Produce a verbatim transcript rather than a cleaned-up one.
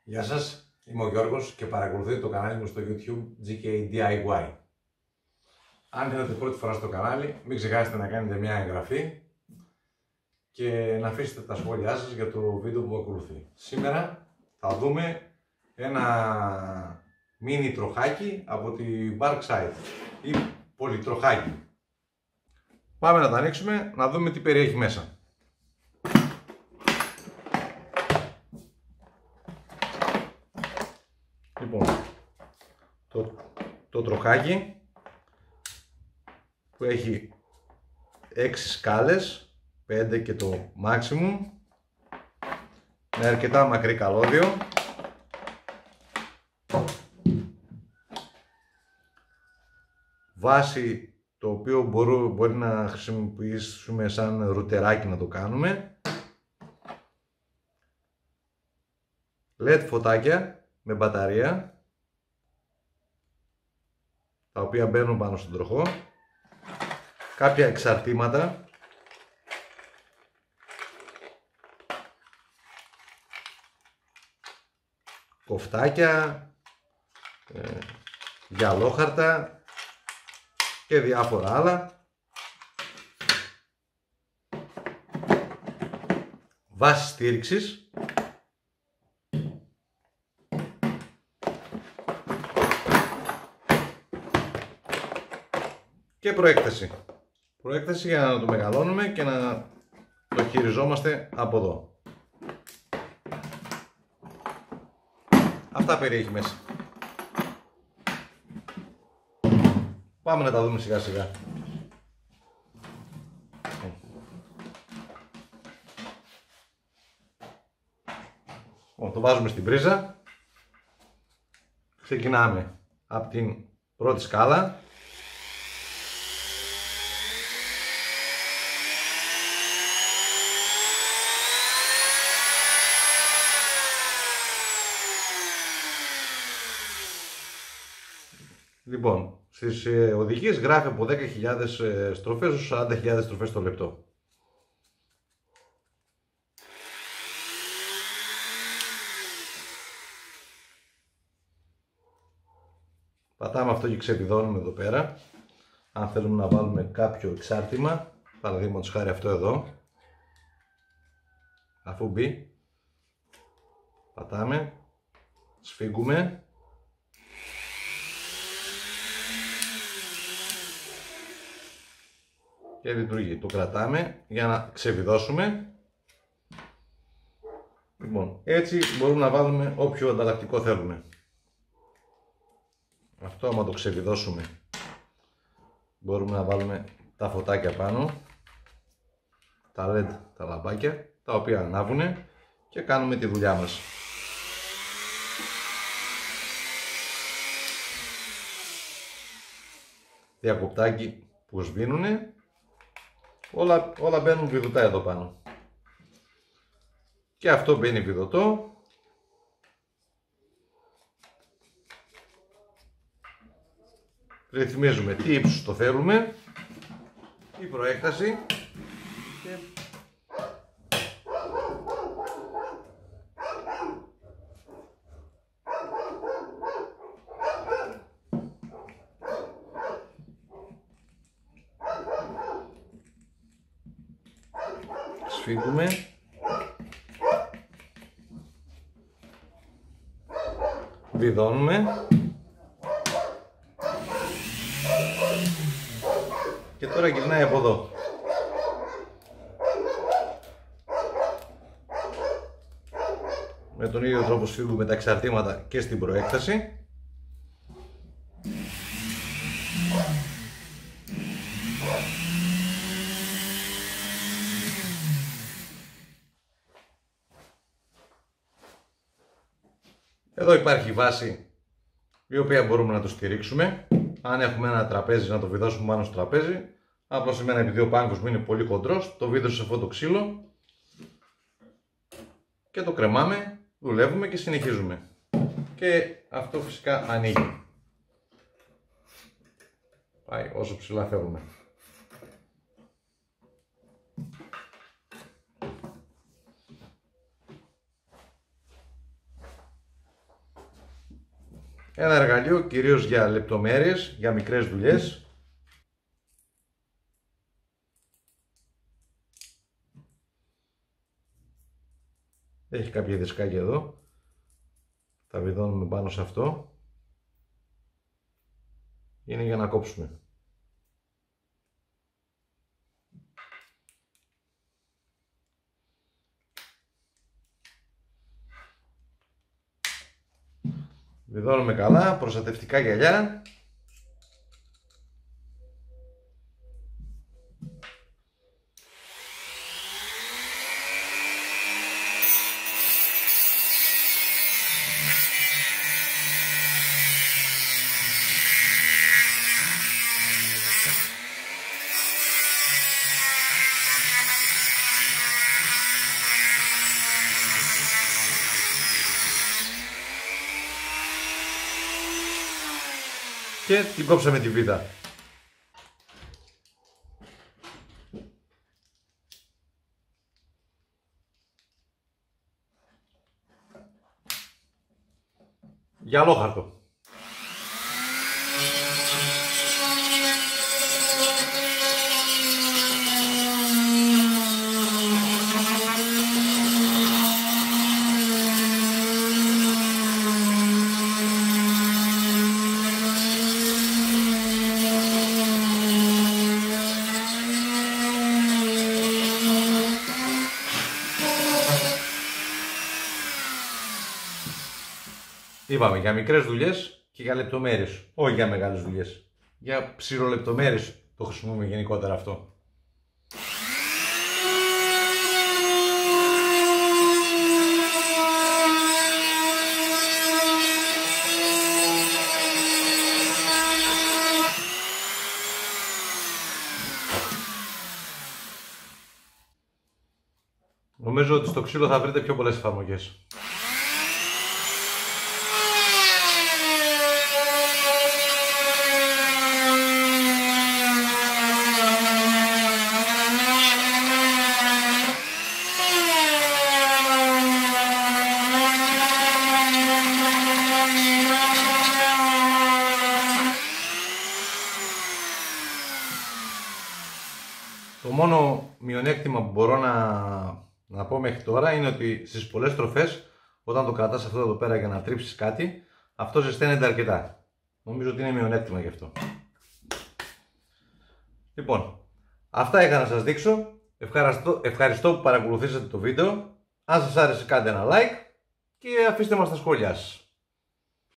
Γεια σας, είμαι ο Γιώργος και παρακολουθείτε το κανάλι μου στο YouTube τζι κέι ντι άι γουάι. Αν έρθετε πρώτη φορά στο κανάλι, μην ξεχάσετε να κάνετε μια εγγραφή και να αφήσετε τα σχόλιά σας για το βίντεο που ακολουθεί. Σήμερα θα δούμε ένα μίνι τροχάκι από τη Barkside ή πολυτροχάκι. Πάμε να τα ανοίξουμε, να δούμε τι περιέχει μέσα. Λοιπόν, το, το τροχάκι που έχει έξι σκάλες, πέντε και το maximum, με αρκετά μακρύ καλώδιο, βάση το οποίο μπορώ, μπορεί να χρησιμοποιήσουμε σαν ρουτεράκι να το κάνουμε, ελ ι ντι φωτάκια με μπαταρία, τα οποία μπαίνουν πάνω στον τροχό, κάποια εξαρτήματα, κοφτάκια, ε, γυαλόχαρτα και διάφορα άλλα, βάση στήριξης, και προέκταση. Προέκταση για να το μεγαλώνουμε και να το χειριζόμαστε από εδώ. Αυτά περιέχει μέσα. Πάμε να τα δούμε σιγά σιγά. Το βάζουμε στην πρίζα. Ξεκινάμε από την πρώτη σκάλα. Λοιπόν, στις ε, οδηγίες γράφει από δέκα χιλιάδες ε, στροφές ως σαράντα χιλιάδες στροφές το λεπτό. Πατάμε αυτό και ξεπηδώνουμε εδώ πέρα. Αν θέλουμε να βάλουμε κάποιο εξάρτημα, παραδείγματος χάρη αυτό εδώ, αφού μπει, πατάμε, σφίγγουμε. Και λειτουργεί. Το κρατάμε για να ξεβιδώσουμε. Λοιπόν, έτσι μπορούμε να βάλουμε όποιο ανταλλακτικό θέλουμε. Αυτό άμα το ξεβιδώσουμε, μπορούμε να βάλουμε τα φωτάκια πάνω, τα ελ ι ντι, τα λαμπάκια, τα οποία ανάβουν και κάνουμε τη δουλειά μας. Διακοπτάκι που σβήνουνε. Όλα, όλα μπαίνουν βιδωτά εδώ πάνω. Και αυτό μπαίνει βιδωτό. Ρυθμίζουμε τι ύψος το θέλουμε. Η προέκταση. Και... σφίγγουμε, βιδώνουμε και τώρα γυρνάει από εδώ. Με τον ίδιο τρόπο σφίγγουμε τα εξαρτήματα και στην προέκταση. Εδώ υπάρχει βάση η οποία μπορούμε να το στηρίξουμε. Αν έχουμε ένα τραπέζι, να το βιδώσουμε πάνω στο τραπέζι. Απλώς εμένα, επειδή ο πάγκος μου είναι πολύ κοντρός, το βίδωσα σε αυτό το ξύλο και το κρεμάμε, δουλεύουμε και συνεχίζουμε. Και αυτό φυσικά ανοίγει. Πάει όσο ψηλά θέλουμε. Ένα εργαλείο κυρίως για λεπτομέρειες, για μικρές δουλειές. Έχει κάποια δισκάκια εδώ. Τα βιδώνουμε πάνω σε αυτό. Είναι για να κόψουμε. Βιδώνουμε καλά, προστατευτικά γυαλιά. Και την κόψαμε τη βίδα. Γυαλόχαρτο. Είπαμε για μικρές δουλειές και για λεπτομέρειες, όχι για μεγάλες δουλειές. Για ψηρολεπτομέρειες το χρησιμοποιούμε γενικότερα αυτό. Νομίζω ότι στο ξύλο θα βρείτε πιο πολλές εφαρμογές. Το μόνο μειονέκτημα που μπορώ να, να πω μέχρι τώρα είναι ότι στις πολλές στροφές, όταν το κρατάς αυτό εδώ πέρα για να τρίψεις κάτι, αυτό ζεσταίνεται αρκετά. Νομίζω ότι είναι μειονέκτημα γι' αυτό. Λοιπόν, αυτά είχα να σας δείξω. Ευχαριστώ, ευχαριστώ που παρακολουθήσατε το βίντεο. Αν σας άρεσε κάντε ένα like και αφήστε μας τα σχόλιά σας.